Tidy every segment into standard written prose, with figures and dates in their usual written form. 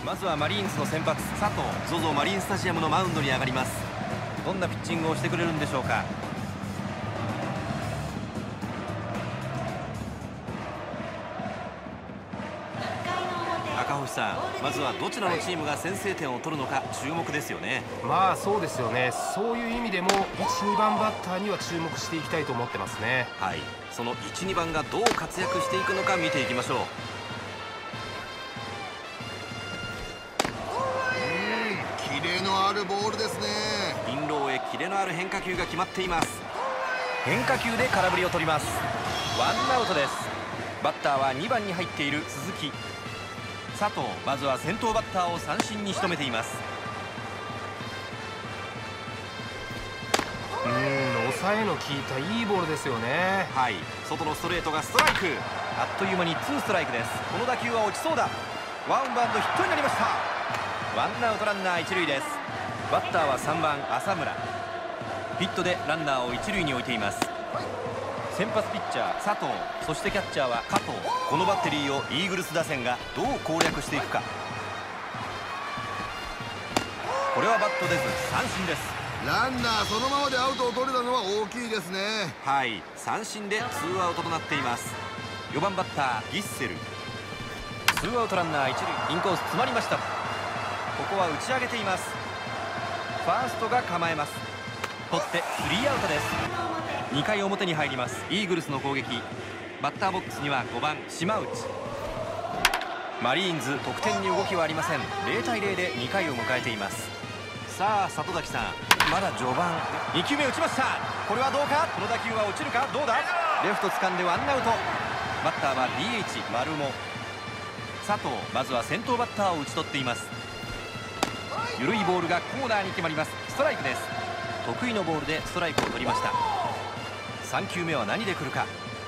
まずはマリーンズの先発佐藤、 ZOZO マリンスタジアムのマウンドに上がります。どんなピッチングをしてくれるんでしょうか。赤星さん、まずはどちらのチームが先制点を取るのか注目ですよね。 まあそうですよね。そういう意味でも1、2番バッターには注目していきたいと思ってますね。 はい、その1、2番がどう活躍していくのか見ていきましょう。 キレのあるボールですね。 インローへキレのある変化球が決まっています。変化球で空振りを取ります。ワンアウトです。バッターは2番に入っている鈴木。佐藤、まずは先頭バッターを三振に仕留めています。 抑えの効いたいいボールですよね。 はい、外のストレートがストライク。あっという間にツーストライクです。この打球は落ちそうだ。ワンバウンドヒットになりました。ワンアウトランナー一塁です。バッターは3番浅村。ヒットでランナーを一塁に置いています。先発ピッチャー佐藤、そしてキャッチャーは加藤。このバッテリーをイーグルス打線がどう攻略していくか。これはバット出ず三振です。 ランナーそのままでアウトを取れたのは大きいですね。 はい、三振でツーアウトとなっています。4番バッターギッセル。ツーアウトランナー一塁。インコース詰まりました。ここは打ち上げています。ファーストが構えます。取ってスリーアウトです。2回表に入ります。イーグルスの攻撃。バッターボックスには5番島内。マリーンズ得点に動きはありません。0対0で2回を迎えています。さあ里崎さん、まだ序盤。2球目打ちました。これはどうか。この打球は落ちるか。どうだ。レフト掴んでワンアウト。バッターは DH 丸も。佐藤、まずは先頭バッターを打ち取っています。緩いボールがコーナーに決まります。ストライクです。得意のボールでストライクを取りました。3球目は何で来るか。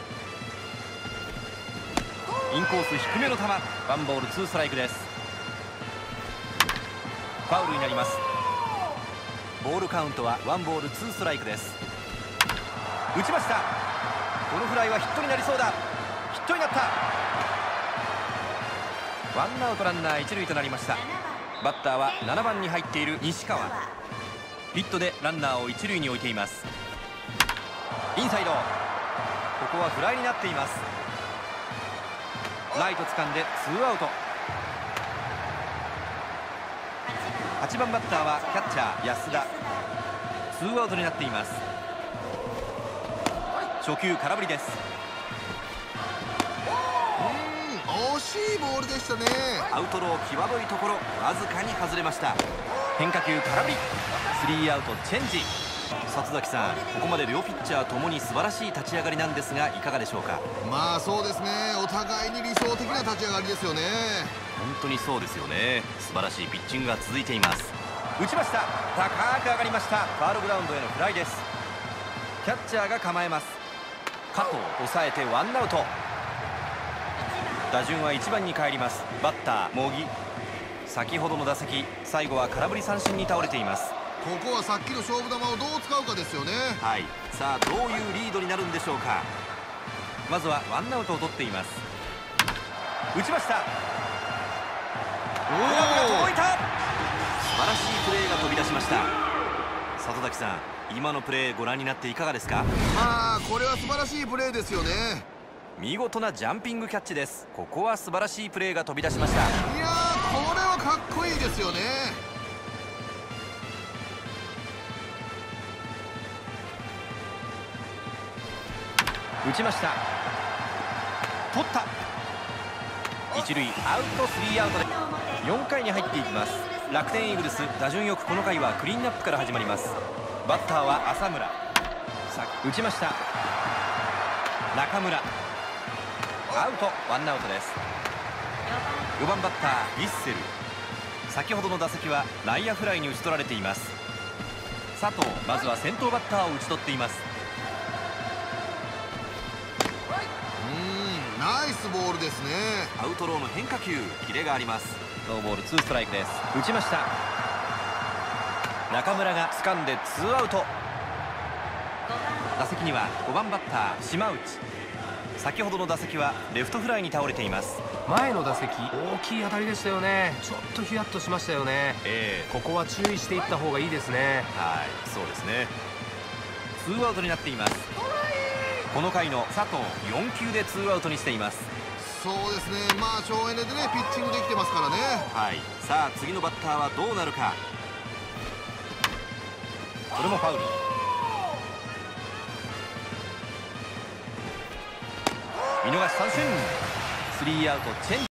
インコース低めの球。ワンボールツーストライクです。ファウルになります。ボールカウントはワンボールツーストライクです。打ちました。このフライはヒットになりそうだ。ヒットになった。ワンアウトランナー一塁となりました。バッターは7番に入っている西川。ヒットでランナーを一塁に置いています。インサイド。ここはフライになっています。ライト掴んでツーアウト。8番バッターはキャッチャー安田。ツーアウトになっています。初球空振りです。 惜しいボールでしたね。 アウトロー際どいところ、わずかに外れました。変化球空振り。スリーアウトチェンジ。里崎さん、ここまで両ピッチャーともに素晴らしい立ち上がりなんですが、いかがでしょうか。 まあそうですね。お互いに理想的な立ち上がりですよね。 本当にそうですよね。素晴らしいピッチングが続いています。打ちました。高く上がりました。ファウルグラウンドへのフライです。キャッチャーが構えます。加藤抑えてワンアウト。打順は1番に帰ります。バッター茂木。先ほどの打席、最後は空振り三振に倒れています。 ここはさっきの勝負球をどう使うかですよね。 はい、さあどういうリードになるんでしょうか。まずはワンアウトを取っています。打ちました。グラブが届いた。素晴らしいプレーが飛び出しました。里崎さん、今のプレーご覧になっていかがですか。 これは素晴らしいプレーですよね。 見事なジャンピングキャッチです。ここは素晴らしいプレーが飛び出しました。 いやー、これはかっこいいですよね。 打ちました。取った。一塁アウト、スリーアウトで4回に入っていきます。楽天イーグルス、打順よくこの回はクリーンアップから始まります。バッターは浅村。打ちました。中村アウト、ワンアウトです。4番バッターギッセル。先ほどの打席は内野フライに打ち取られています。佐藤、まずは先頭バッターを打ち取っています。 ナイスボールですね。 アウトローの変化球、キレがあります。ノーボールツーストライクです。打ちました。中村が掴んでツーアウト。打席には5番バッター島内。 先ほどの打席はレフトフライに倒れています。 前の打席大きい当たりでしたよね。ちょっとヒヤッとしましたよね。ここは注意していった方がいいですね。 はい、そうですね。2アウトになっています。この回の佐藤4球で2アウトにしています。 そうですね、まあ省エネでねピッチングできてますからね。 はい、さあ次のバッターはどうなるか。これもファウル。見逃し三振。3アウトチェンジ。